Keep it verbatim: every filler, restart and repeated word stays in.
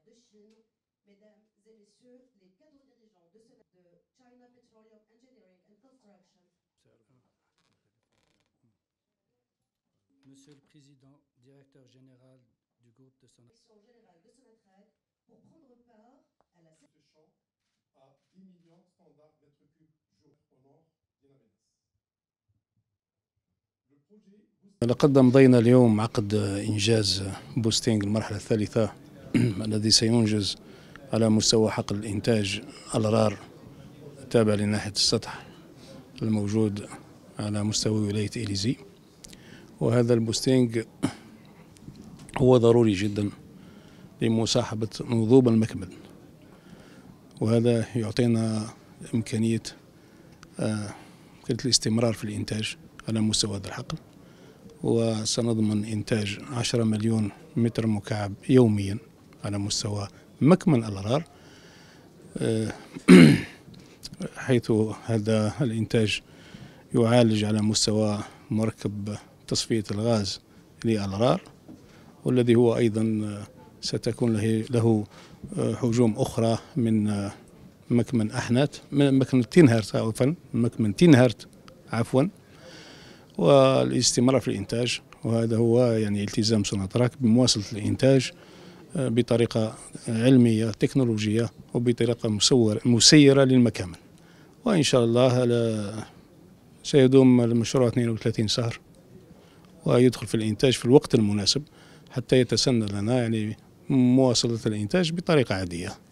de Chine, mesdames et messieurs les cadres dirigeants de China Petroleum Engineering and Construction. Monsieur le Président, directeur général du groupe de Sonatrach. Direction générale de Sonatrach pour prendre part à la ce champ à dix millions standard mètres cubes jour au nord d'Inabenas. لقد أمضينا اليوم عقد إنجاز بوستينغ المرحلة الثالثة الذي سينجز على مستوى حقل الإنتاج الرار التابع لناحية السطح الموجود على مستوى ولاية إليزي. وهذا البوستينغ هو ضروري جدا لمصاحبة نضوب المكمن، وهذا يعطينا إمكانية الاستمرار في الإنتاج على مستوى هذا الحقل، وسنضمن إنتاج عشرة مليون متر مكعب يوميا على مستوى مكمن الرار، حيث هذا الإنتاج يعالج على مستوى مركب تصفية الغاز للرار، والذي هو أيضا ستكون له حجوم أخرى من مكمن أحنات من مكمن تينهرت عفوا مكمن تينهرت عفوا والاستمرار في الإنتاج. وهذا هو يعني التزام سوناتراك بمواصلة الإنتاج بطريقة علمية تكنولوجية وبطريقة مسيرة للمكامن. وإن شاء الله سيدوم المشروع اثنين وثلاثين شهر ويدخل في الإنتاج في الوقت المناسب حتى يتسنى لنا يعني مواصلة الإنتاج بطريقة عادية.